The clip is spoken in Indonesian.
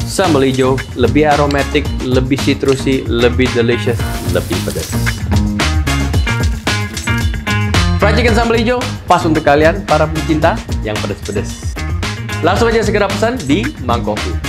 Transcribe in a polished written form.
Sambal hijau lebih aromatik, lebih citrusi, lebih delicious, lebih pedas. Fried chicken sambal hijau pas untuk kalian para pencinta yang pedas-pedas. Langsung aja segera pesan di Mang Coffee.